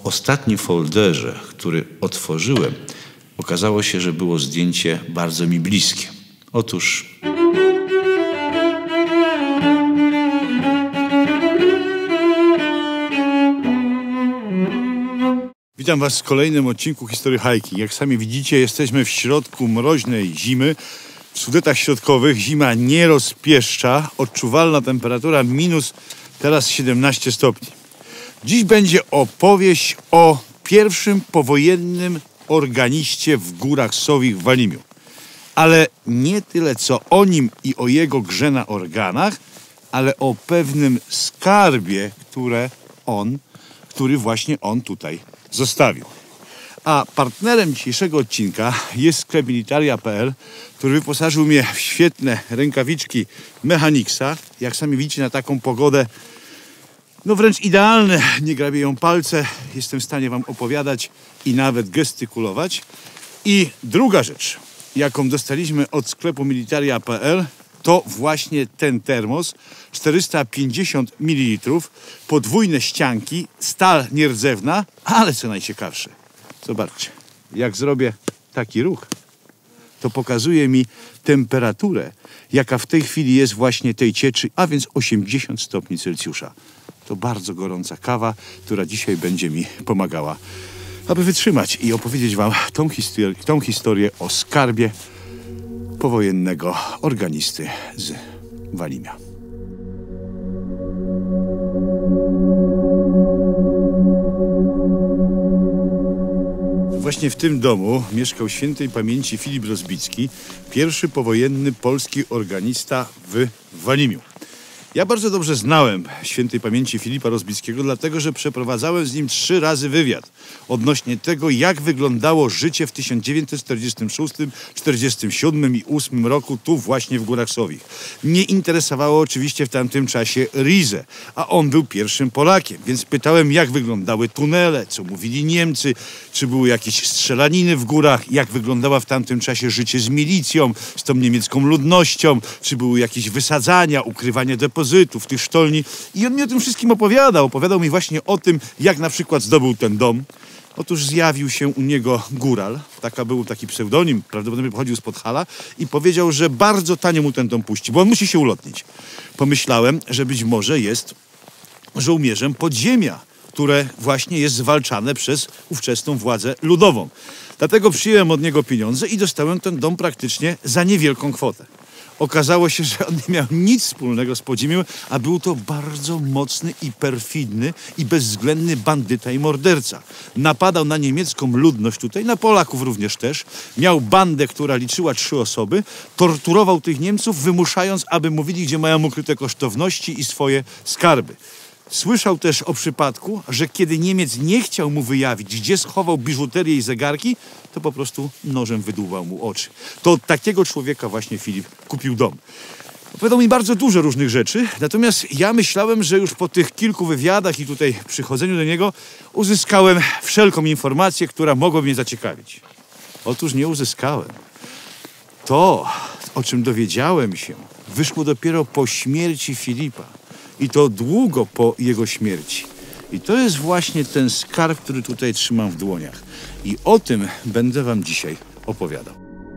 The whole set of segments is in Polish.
ostatnim folderze, który otworzyłem, okazało się, że było zdjęcie bardzo mi bliskie. Otóż witam Was w kolejnym odcinku Historii Hiking. Jak sami widzicie, jesteśmy w środku mroźnej zimy. W Sudetach Środkowych zima nie rozpieszcza. Odczuwalna temperatura minus teraz 17 stopni. Dziś będzie opowieść o pierwszym powojennym organiście w Górach Sowich w Walimiu. Ale nie tyle co o nim i o jego grze na organach, ale o pewnym skarbie, który właśnie on tutaj zostawił. A partnerem dzisiejszego odcinka jest sklep Militaria.pl, który wyposażył mnie w świetne rękawiczki Mechanixa. Jak sami widzicie, na taką pogodę no wręcz idealne, nie grabieją palce, jestem w stanie Wam opowiadać i nawet gestykulować. I druga rzecz, jaką dostaliśmy od sklepu Militaria.pl, to właśnie ten termos, 450 ml, podwójne ścianki, stal nierdzewna, ale co najciekawsze, zobaczcie, jak zrobię taki ruch, to pokazuje mi temperaturę, jaka w tej chwili jest właśnie tej cieczy, a więc 80 stopni Celsjusza. To bardzo gorąca kawa, która dzisiaj będzie mi pomagała, aby wytrzymać i opowiedzieć Wam tą historię o skarbie powojennego organisty z Walimia. Właśnie w tym domu mieszkał świętej pamięci Filip Rozbicki, pierwszy powojenny polski organista w Walimiu. Ja bardzo dobrze znałem świętej pamięci Filipa Rozbickiego, dlatego że przeprowadzałem z nim 3 razy wywiad odnośnie tego, jak wyglądało życie w 1946, 1947 i 1948 roku tu właśnie w Górach Sowich. Mnie interesowało oczywiście w tamtym czasie Rize, a on był pierwszym Polakiem, więc pytałem, jak wyglądały tunele, co mówili Niemcy, czy były jakieś strzelaniny w górach, jak wyglądała w tamtym czasie życie z milicją, z tą niemiecką ludnością, czy były jakieś wysadzania, ukrywanie depozytów, tych sztolni. I on mi o tym wszystkim opowiadał. Opowiadał mi właśnie o tym, jak na przykład zdobył ten dom. Otóż zjawił się u niego góral. Był taki pseudonim, prawdopodobnie pochodził z Podhala i powiedział, że bardzo tanio mu ten dom puści, bo on musi się ulotnić. Pomyślałem, że być może jest żołnierzem podziemia, które właśnie jest zwalczane przez ówczesną władzę ludową. Dlatego przyjąłem od niego pieniądze i dostałem ten dom praktycznie za niewielką kwotę. Okazało się, że on nie miał nic wspólnego z podziemiem, a był to bardzo mocny i perfidny i bezwzględny bandyta i morderca. Napadał na niemiecką ludność tutaj, na Polaków również też. Miał bandę, która liczyła 3 osoby. Torturował tych Niemców, wymuszając, aby mówili, gdzie mają ukryte kosztowności i swoje skarby. Słyszał też o przypadku, że kiedy Niemiec nie chciał mu wyjawić, gdzie schował biżuterię i zegarki, to po prostu nożem wydłubał mu oczy. To od takiego człowieka właśnie Filip kupił dom. Opowiadał mi bardzo dużo różnych rzeczy, natomiast ja myślałem, że już po tych kilku wywiadach i tutaj przychodzeniu do niego uzyskałem wszelką informację, która mogła mnie zaciekawić. Otóż nie uzyskałem. To, o czym dowiedziałem się, wyszło dopiero po śmierci Filipa. I to długo po jego śmierci. I to jest właśnie ten skarb, który tutaj trzymam w dłoniach. I o tym będę Wam dzisiaj opowiadał.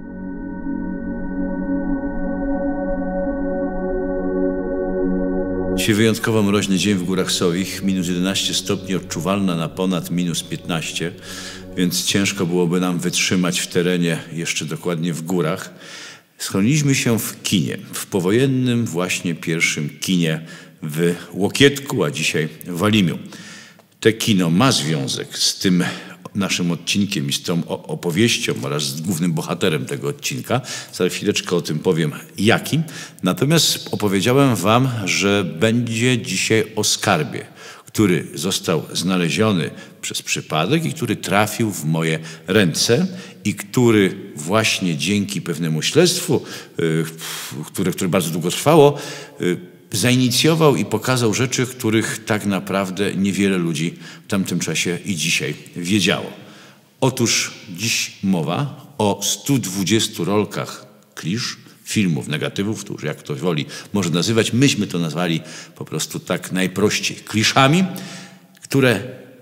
Dzisiaj wyjątkowo mroźny dzień w Górach Sowich. Minus 11 stopni, odczuwalna na ponad minus 15. Więc ciężko byłoby nam wytrzymać w terenie, jeszcze dokładnie w górach. Schroniliśmy się w kinie. W powojennym właśnie pierwszym kinie w Łokietku, a dzisiaj w Walimiu. Te kino ma związek z tym naszym odcinkiem i z tą opowieścią oraz z głównym bohaterem tego odcinka. Za chwileczkę o tym powiem jakim. Natomiast opowiedziałem Wam, że będzie dzisiaj o skarbie, który został znaleziony przez przypadek i który trafił w moje ręce i który właśnie dzięki pewnemu śledztwu, które bardzo długo trwało, zainicjował i pokazał rzeczy, których tak naprawdę niewiele ludzi w tamtym czasie i dzisiaj wiedziało. Otóż dziś mowa o 120 rolkach klisz, filmów, negatywów, to już jak ktoś woli może nazywać. Myśmy to nazwali po prostu tak najprościej kliszami, które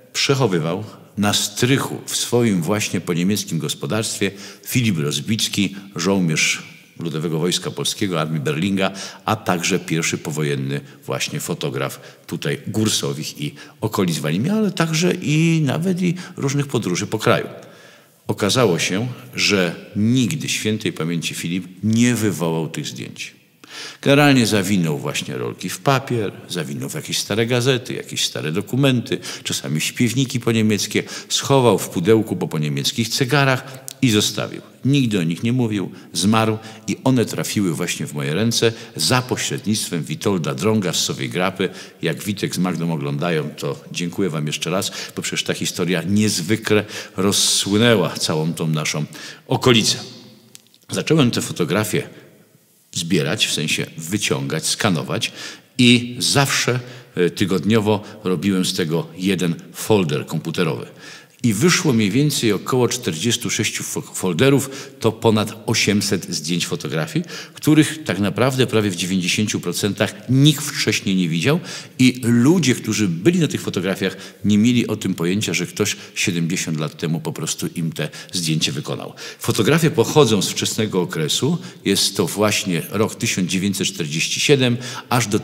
przechowywał na strychu w swoim właśnie poniemieckim gospodarstwie Filip Rozbicki, żołnierz Ludowego Wojska Polskiego, Armii Berlinga, a także pierwszy powojenny właśnie fotograf tutaj Górsowich i okolic Walimia, ale także i nawet i różnych podróży po kraju. Okazało się, że nigdy świętej pamięci Filip nie wywołał tych zdjęć. Generalnie zawinął właśnie rolki w papier, zawinął w jakieś stare gazety, jakieś stare dokumenty, czasami śpiewniki poniemieckie, schował w pudełku po niemieckich cygarach i zostawił. Nigdy o nich nie mówił, zmarł i one trafiły właśnie w moje ręce za pośrednictwem Witolda Drąga z Sowiej Grapy. Jak Witek z Magdą oglądają, to dziękuję wam jeszcze raz, bo przecież ta historia niezwykle rozsłynęła całą tą naszą okolicę. Zacząłem te fotografie zbierać, w sensie wyciągać, skanować i zawsze tygodniowo robiłem z tego jeden folder komputerowy. I wyszło mniej więcej około 46 folderów, to ponad 800 zdjęć fotografii, których tak naprawdę prawie w 90% nikt wcześniej nie widział i ludzie, którzy byli na tych fotografiach, nie mieli o tym pojęcia, że ktoś 70 lat temu po prostu im te zdjęcie wykonał. Fotografie pochodzą z wczesnego okresu, jest to właśnie rok 1947 aż do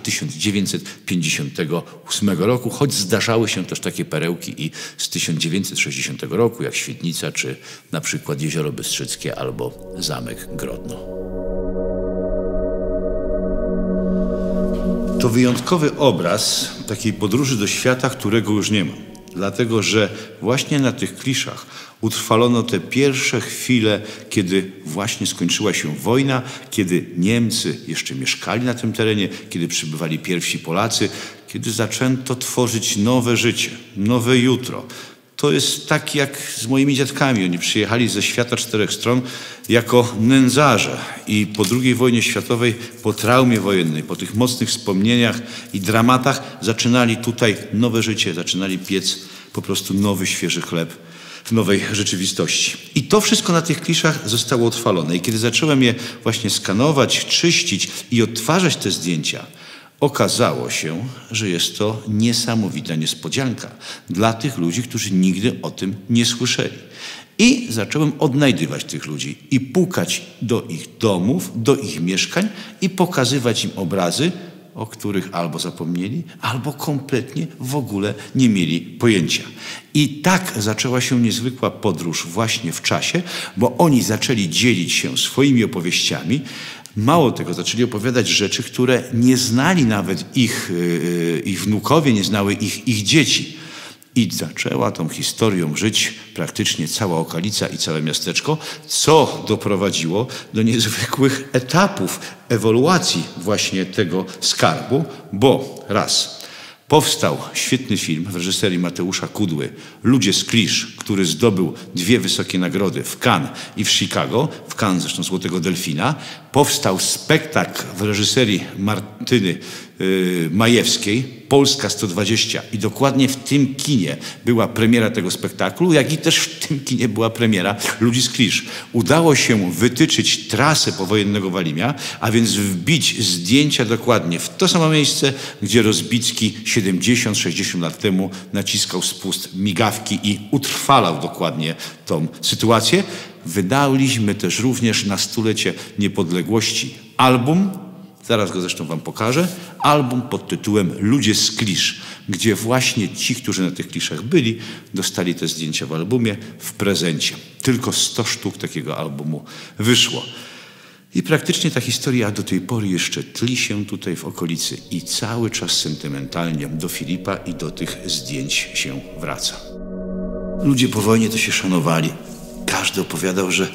1958 roku, choć zdarzały się też takie perełki i z 1960 roku, jak Świetnica, czy na przykład Jezioro Bystrzyckie albo Zamek Grodno. To wyjątkowy obraz takiej podróży do świata, którego już nie ma. Dlatego, że właśnie na tych kliszach utrwalono te pierwsze chwile, kiedy właśnie skończyła się wojna, kiedy Niemcy jeszcze mieszkali na tym terenie, kiedy przybywali pierwsi Polacy, kiedy zaczęto tworzyć nowe życie, nowe jutro. To jest tak jak z moimi dziadkami. Oni przyjechali ze świata czterech stron jako nędzarze i po II wojnie światowej, po traumie wojennej, po tych mocnych wspomnieniach i dramatach zaczynali tutaj nowe życie, zaczynali piec po prostu nowy, świeży chleb w nowej rzeczywistości. I to wszystko na tych kliszach zostało utrwalone. I kiedy zacząłem je właśnie skanować, czyścić i odtwarzać te zdjęcia, okazało się, że jest to niesamowita niespodzianka dla tych ludzi, którzy nigdy o tym nie słyszeli. I zacząłem odnajdywać tych ludzi i pukać do ich domów, do ich mieszkań i pokazywać im obrazy, o których albo zapomnieli, albo kompletnie w ogóle nie mieli pojęcia. I tak zaczęła się niezwykła podróż właśnie w czasie, bo oni zaczęli dzielić się swoimi opowieściami. Mało tego, zaczęli opowiadać rzeczy, które nie znali nawet ich wnukowie, nie znały ich dzieci. I zaczęła tą historią żyć praktycznie cała okolica i całe miasteczko, co doprowadziło do niezwykłych etapów ewoluacji właśnie tego skarbu, bo raz, powstał świetny film w reżyserii Mateusza Kudły, Ludzie z Klisz, który zdobył 2 wysokie nagrody w Cannes i w Chicago, w Cannes zresztą Złotego Delfina. Powstał spektakl w reżyserii Martyny Majewskiej, Polska 120 i dokładnie w tym kinie była premiera tego spektaklu, jak i też w tym kinie była premiera Ludzi z Klisz. Udało się wytyczyć trasę powojennego Walimia, a więc wbić zdjęcia dokładnie w to samo miejsce, gdzie Rozbicki 70-60 lat temu naciskał spust migawki i utrwalał dokładnie tą sytuację. Wydaliśmy też również na 100-lecie niepodległości album, zaraz go zresztą wam pokażę, album pod tytułem Ludzie z Klisz, gdzie właśnie ci, którzy na tych kliszach byli, dostali te zdjęcia w albumie w prezencie. Tylko 100 sztuk takiego albumu wyszło. I praktycznie ta historia do tej pory jeszcze tli się tutaj w okolicy i cały czas sentymentalnie do Filipa i do tych zdjęć się wraca. Ludzie po wojnie to się szanowali. Każdy opowiadał, że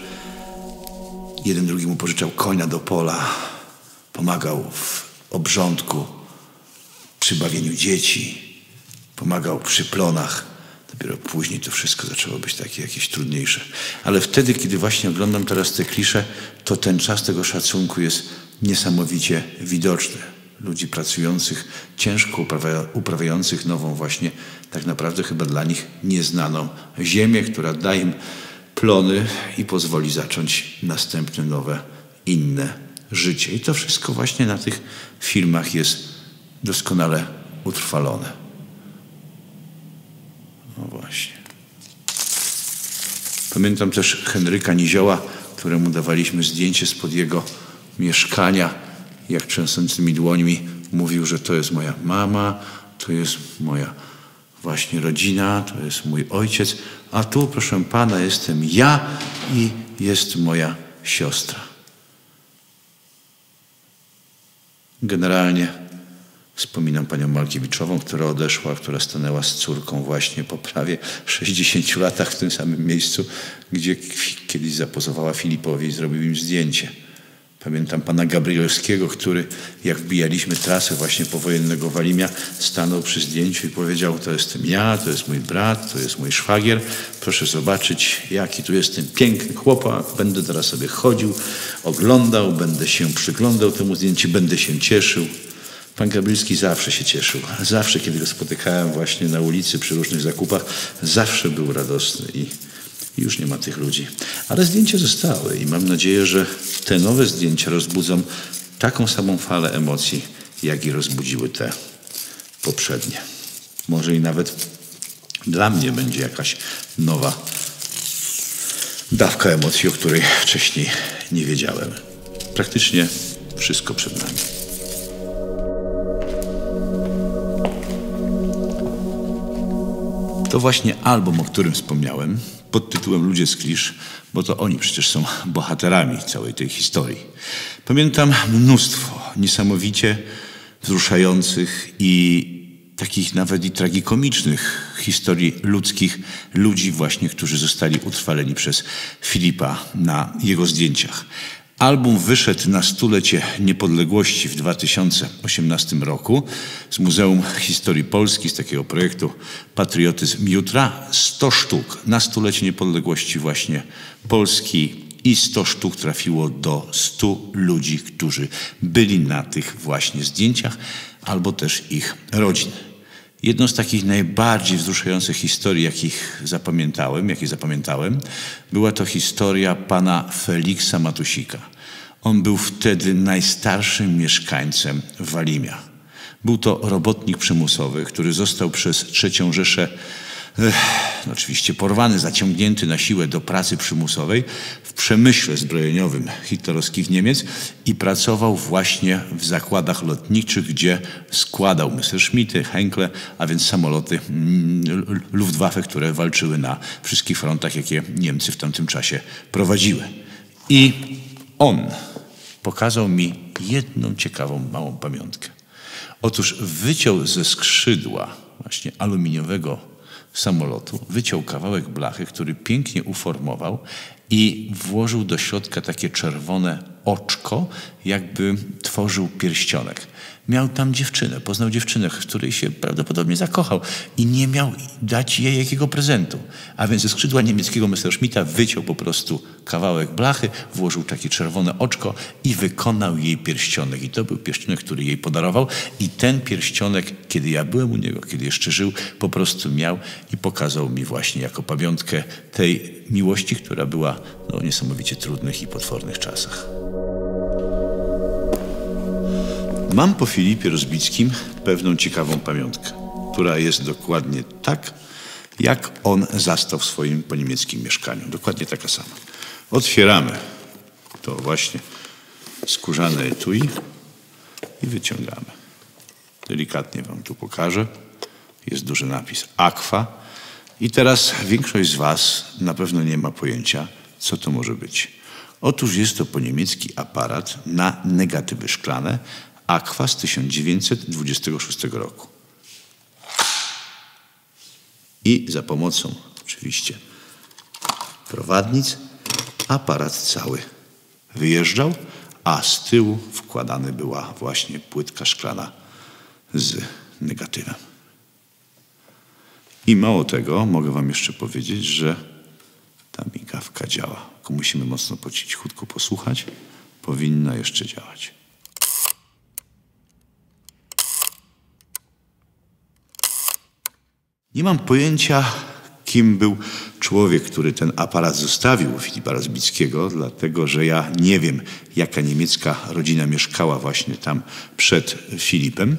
jeden drugiemu pożyczał konia do pola, pomagał w obrządku, przy bawieniu dzieci, pomagał przy plonach. Dopiero później to wszystko zaczęło być takie jakieś trudniejsze. Ale wtedy, kiedy właśnie oglądam teraz te klisze, to ten czas tego szacunku jest niesamowicie widoczny. Ludzi pracujących, ciężko uprawiających nową właśnie, tak naprawdę chyba dla nich nieznaną ziemię, która da im plony i pozwoli zacząć następne, nowe, inne życie. I to wszystko właśnie na tych filmach jest doskonale utrwalone. No Pamiętam też Henryka Nizioła, któremu dawaliśmy zdjęcie spod jego mieszkania, jak trzęsącymi dłońmi mówił, że to jest moja mama, to jest moja właśnie rodzina, to jest mój ojciec, a tu, proszę pana, jestem ja i jest moja siostra. Generalnie wspominam panią Malkiewiczową, która odeszła, która stanęła z córką właśnie po prawie 60 latach w tym samym miejscu, gdzie kiedyś zapozowała Filipowi i zrobił im zdjęcie. Pamiętam pana Gabrielskiego, który jak wbijaliśmy trasę właśnie powojennego Walimia, stanął przy zdjęciu i powiedział: to jestem ja, to jest mój brat, to jest mój szwagier. Proszę zobaczyć, jaki tu jestem piękny chłopak. Będę teraz sobie chodził, oglądał, będę się przyglądał temu zdjęciu, będę się cieszył. Pan Gabrielski zawsze się cieszył. Zawsze, kiedy go spotykałem właśnie na ulicy przy różnych zakupach, zawsze był radosny i już nie ma tych ludzi. Ale zdjęcia zostały i mam nadzieję, że te nowe zdjęcia rozbudzą taką samą falę emocji, jak i rozbudziły te poprzednie. Może i nawet dla mnie będzie jakaś nowa dawka emocji, o której wcześniej nie wiedziałem. Praktycznie wszystko przed nami. To właśnie album, o którym wspomniałem, pod tytułem Ludzie z Klisz, bo to oni przecież są bohaterami całej tej historii. Pamiętam mnóstwo niesamowicie wzruszających i takich nawet i tragikomicznych historii ludzkich, ludzi właśnie, którzy zostali utrwaleni przez Filipa na jego zdjęciach. Album wyszedł na 100-lecie niepodległości w 2018 roku z Muzeum Historii Polski, z takiego projektu Patriotyzm Jutra. 100 sztuk na 100-lecie niepodległości właśnie Polski i 100 sztuk trafiło do 100 ludzi, którzy byli na tych właśnie zdjęciach albo też ich rodzin. Jedną z takich najbardziej wzruszających historii, jakie zapamiętałem, była to historia pana Feliksa Matusika. On był wtedy najstarszym mieszkańcem Walimia. Był to robotnik przymusowy, który został przez III Rzeszę oczywiście porwany, zaciągnięty na siłę do pracy przymusowej w przemyśle zbrojeniowym hitlerowskich Niemiec i pracował właśnie w zakładach lotniczych, gdzie składał Messerschmitty, Henkle, a więc samoloty Luftwaffe, które walczyły na wszystkich frontach, jakie Niemcy w tamtym czasie prowadziły. I on pokazał mi jedną ciekawą, małą pamiątkę. Otóż wyciął ze skrzydła właśnie aluminiowego samolotu, wyciął kawałek blachy, który pięknie uformował i włożył do środka takie czerwone oczko, jakby tworzył pierścionek. Miał tam dziewczynę, poznał dziewczynę, w której się prawdopodobnie zakochał i nie miał dać jej jakiego prezentu. A więc ze skrzydła niemieckiego Messerschmitta wyciął po prostu kawałek blachy, włożył takie czerwone oczko i wykonał jej pierścionek. I to był pierścionek, który jej podarował. I ten pierścionek, kiedy ja byłem u niego, kiedy jeszcze żył, po prostu miał i pokazał mi właśnie jako pamiątkę tej miłości, która była w niesamowicie trudnych i potwornych czasach. Mam po Filipie Rozbickim pewną ciekawą pamiątkę, która jest dokładnie tak, jak on zastał w swoim poniemieckim mieszkaniu. Dokładnie taka sama. Otwieramy to właśnie skórzane etui i wyciągamy. Delikatnie wam tu pokażę. Jest duży napis Aqua. I teraz większość z was na pewno nie ma pojęcia, co to może być. Otóż jest to poniemiecki aparat na negatywy szklane, Aqua z 1926 roku. I za pomocą oczywiście prowadnic aparat cały wyjeżdżał, a z tyłu wkładana była właśnie płytka szklana z negatywem. I mało tego, mogę wam jeszcze powiedzieć, że ta migawka działa. Tylko musimy mocno po cichutku posłuchać. Powinna jeszcze działać. Nie mam pojęcia, kim był człowiek, który ten aparat zostawił u Filipa Rozbickiego, dlatego że ja nie wiem, jaka niemiecka rodzina mieszkała właśnie tam przed Filipem.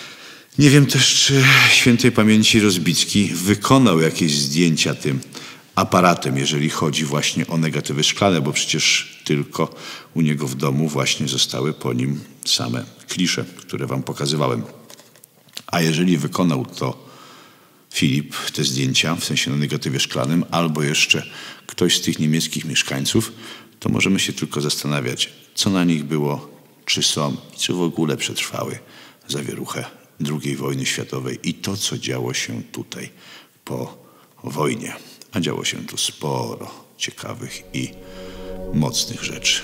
Nie wiem też, czy świętej pamięci Rozbicki wykonał jakieś zdjęcia tym aparatem, jeżeli chodzi właśnie o negatywy szklane, bo przecież tylko u niego w domu właśnie zostały po nim same klisze, które wam pokazywałem. A jeżeli wykonał to Filip, te zdjęcia, w sensie na negatywie szklanym, albo jeszcze ktoś z tych niemieckich mieszkańców, to możemy się tylko zastanawiać, co na nich było, czy są i czy w ogóle przetrwały zawieruchę II wojny światowej i to, co działo się tutaj po wojnie. A działo się tu sporo ciekawych i mocnych rzeczy.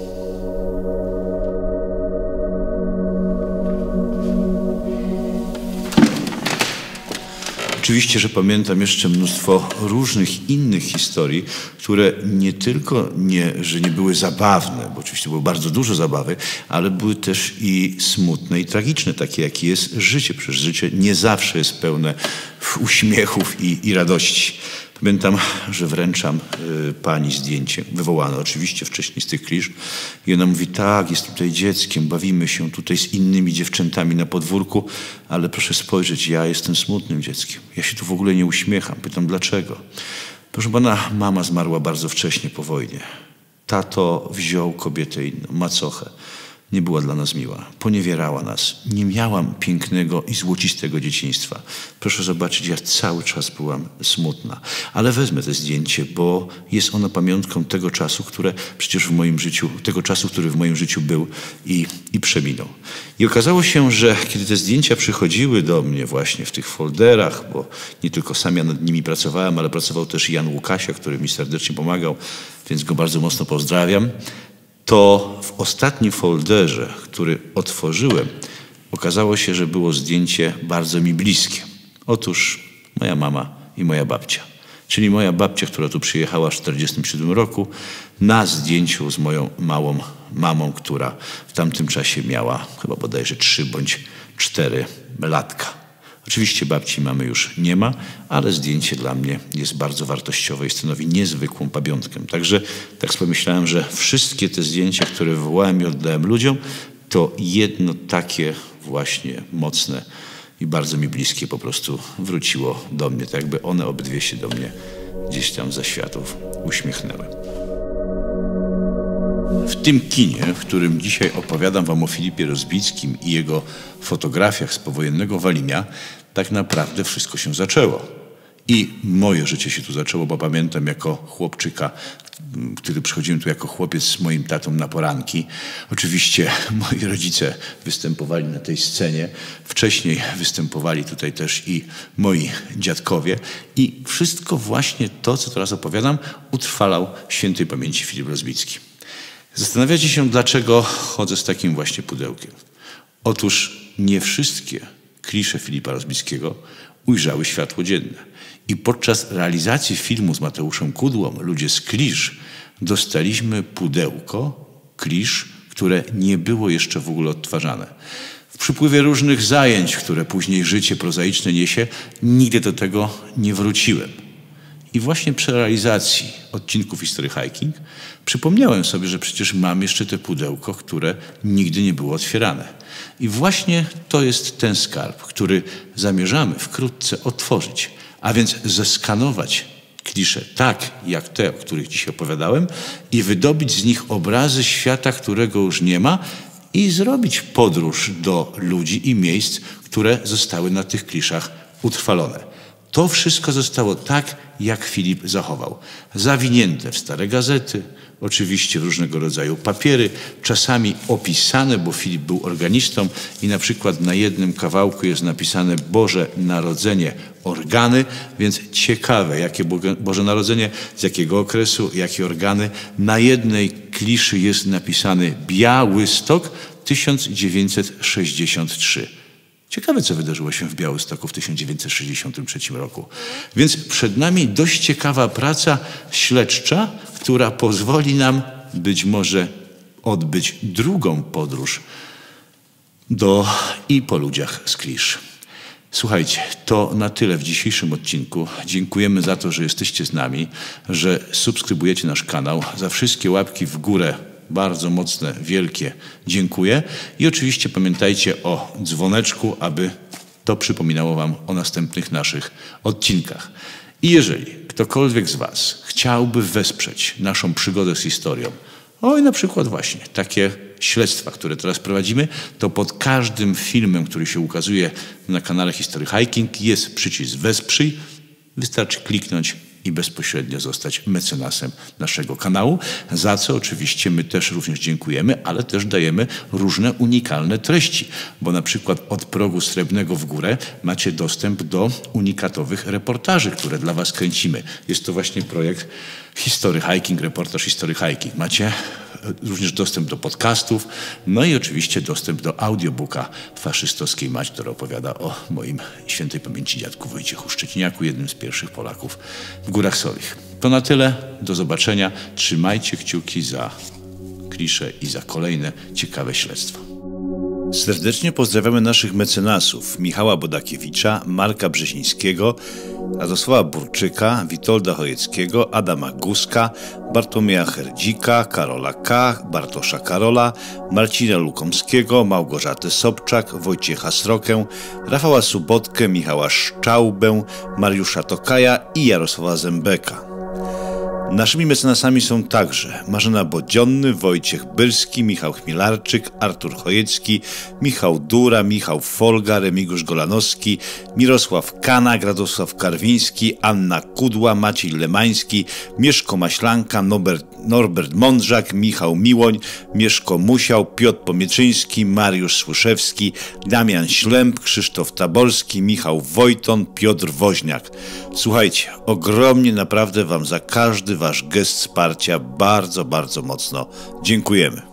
Oczywiście, że pamiętam jeszcze mnóstwo różnych innych historii, które nie tylko że nie były zabawne, bo oczywiście było bardzo dużo zabawy, ale były też i smutne i tragiczne, takie jakie jest życie. Przecież życie nie zawsze jest pełne uśmiechów i radości. Pamiętam, że wręczam pani zdjęcie, wywołane oczywiście wcześniej z tych klisz i ona mówi, tak, jestem tutaj dzieckiem, bawimy się tutaj z innymi dziewczętami na podwórku, ale proszę spojrzeć, ja jestem smutnym dzieckiem. Ja się tu w ogóle nie uśmiecham. Pytam, dlaczego? Proszę pana, mama zmarła bardzo wcześnie po wojnie. Tato wziął kobietę inną, macochę. Nie była dla nas miła, poniewierała nas. Nie miałam pięknego i złocistego dzieciństwa. Proszę zobaczyć, ja cały czas byłam smutna. Ale wezmę to zdjęcie, bo jest ono pamiątką tego czasu, który w moim życiu był i przeminął. I okazało się, że kiedy te zdjęcia przychodziły do mnie właśnie w tych folderach, bo nie tylko sam ja nad nimi pracowałem, ale pracował też Jan Łukasia, który mi serdecznie pomagał, więc go bardzo mocno pozdrawiam, to w ostatnim folderze, który otworzyłem, okazało się, że było zdjęcie bardzo mi bliskie. Otóż moja mama i moja babcia. Czyli moja babcia, która tu przyjechała w 1947 roku, na zdjęciu z moją małą mamą, która w tamtym czasie miała chyba bodajże 3 bądź 4 latka. Oczywiście babci mamy już nie ma, ale zdjęcie dla mnie jest bardzo wartościowe i stanowi niezwykłą pamiątkę. Także tak sobie myślałem, że wszystkie te zdjęcia, które wywołałem i oddałem ludziom, to jedno takie właśnie mocne i bardzo mi bliskie po prostu wróciło do mnie. Tak jakby one obydwie się do mnie gdzieś tam za światów uśmiechnęły. W tym kinie, w którym dzisiaj opowiadam wam o Filipie Rozbickim i jego fotografiach z powojennego Walimia, tak naprawdę wszystko się zaczęło. I moje życie się tu zaczęło, bo pamiętam jako chłopczyka, który przychodziłem tu jako chłopiec z moim tatą na poranki. Oczywiście moi rodzice występowali na tej scenie. Wcześniej występowali tutaj też i moi dziadkowie. I wszystko właśnie to, co teraz opowiadam, utrwalał świętej pamięci Filip Rozbicki. Zastanawiacie się, dlaczego chodzę z takim właśnie pudełkiem. Otóż nie wszystkie klisze Filipa Rozbickiego ujrzały światło dzienne. I podczas realizacji filmu z Mateuszem Kudłą, Ludzie z klisz, dostaliśmy pudełko klisz, które nie było jeszcze w ogóle odtwarzane. W przypływie różnych zajęć, które później życie prozaiczne niesie, nigdy do tego nie wróciłem. I właśnie przy realizacji odcinków History Hiking przypomniałem sobie, że przecież mam jeszcze te pudełko, które nigdy nie było otwierane. I właśnie to jest ten skarb, który zamierzamy wkrótce otworzyć. A więc zeskanować klisze tak jak te, o których dzisiaj opowiadałem i wydobyć z nich obrazy świata, którego już nie ma i zrobić podróż do ludzi i miejsc, które zostały na tych kliszach utrwalone. To wszystko zostało tak, jak Filip zachował. Zawinięte w stare gazety, oczywiście w różnego rodzaju papiery, czasami opisane, bo Filip był organistą i na przykład na jednym kawałku jest napisane Boże Narodzenie organy, więc ciekawe, jakie Boże Narodzenie, z jakiego okresu, jakie organy. Na jednej kliszy jest napisany Białystok 1963. Ciekawe, co wydarzyło się w Białymstoku w 1963 roku. Więc przed nami dość ciekawa praca śledcza, która pozwoli nam być może odbyć drugą podróż i po ludziach z klisz. Słuchajcie, to na tyle w dzisiejszym odcinku. Dziękujemy za to, że jesteście z nami, że subskrybujecie nasz kanał. Za wszystkie łapki w górę bardzo mocne, wielkie dziękuję. I oczywiście pamiętajcie o dzwoneczku, aby to przypominało wam o następnych naszych odcinkach. I jeżeli ktokolwiek z Was chciałby wesprzeć naszą przygodę z historią, i na przykład właśnie takie śledztwa, które teraz prowadzimy, to pod każdym filmem, który się ukazuje na kanale History Hiking, jest przycisk Wesprzyj. Wystarczy kliknąć i bezpośrednio zostać mecenasem naszego kanału, za co oczywiście my też również dziękujemy, ale też dajemy różne unikalne treści, bo na przykład od progu srebrnego w górę macie dostęp do unikatowych reportaży, które dla Was kręcimy. Jest to właśnie projekt History Hiking, reportaż History Hiking. Macie również dostęp do podcastów, no i oczywiście dostęp do audiobooka Faszystowskiej Mać, która opowiada o moim świętej pamięci dziadku Wojciechu Szczeciniaku, jednym z pierwszych Polaków w Górach Solich. To na tyle, do zobaczenia. Trzymajcie kciuki za klisze i za kolejne ciekawe śledztwa. Serdecznie pozdrawiamy naszych mecenasów Michała Bodakiewicza, Marka Brzezińskiego, Radosława Burczyka, Witolda Chojeckiego, Adama Guska, Bartłomieja Herdzika, Karola K., Bartosza Karola, Marcina Lukomskiego, Małgorzaty Sobczak, Wojciecha Srokę, Rafała Subotkę, Michała Szczaubę, Mariusza Tokaja i Jarosława Zębeka. Naszymi mecenasami są także Marzena Bodzionny, Wojciech Byrski, Michał Chmielarczyk, Artur Chojecki, Michał Dura, Michał Folga, Remigiusz Golanowski, Mirosław Kanak, Radosław Karwiński, Anna Kudła, Maciej Lemański, Mieszko Maślanka, Norbert Mądrzak, Michał Miłoń, Mieszko Musiał, Piotr Pomieczyński, Mariusz Słyszewski, Damian Ślęb, Krzysztof Taborski, Michał Wojton, Piotr Woźniak. Słuchajcie, ogromnie naprawdę Wam za każdy Wasz gest wsparcia bardzo, bardzo mocno dziękujemy.